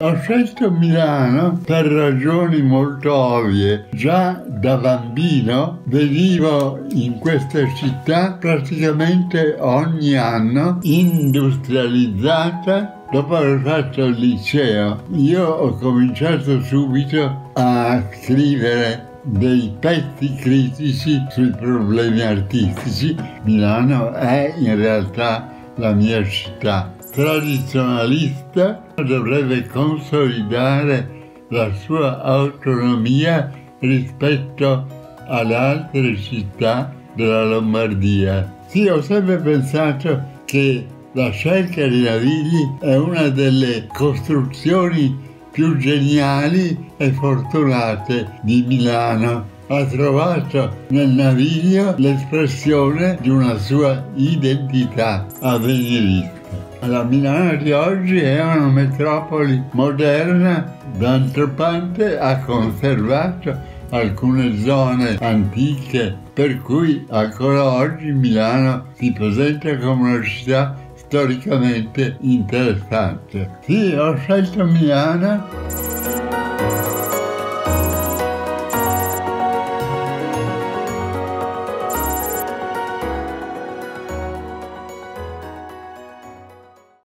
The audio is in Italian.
Ho scelto Milano per ragioni molto ovvie. Già da bambino venivo in questa città praticamente ogni anno, industrializzata. Dopo aver fatto il liceo, io ho cominciato subito a scrivere dei pezzi critici sui problemi artistici. Milano è in realtà la mia città. Tradizionalista, dovrebbe consolidare la sua autonomia rispetto alle altre città della Lombardia. Sì, ho sempre pensato che la scelta di Navigli è una delle costruzioni più geniali e fortunate di Milano. Ha trovato nel Naviglio l'espressione di una sua identità avvenirista. La Milano di oggi è una metropoli moderna, d'altro parte ha conservato alcune zone antiche, per cui ancora oggi Milano si presenta come una città storicamente interessante. Sì, ho scelto Milano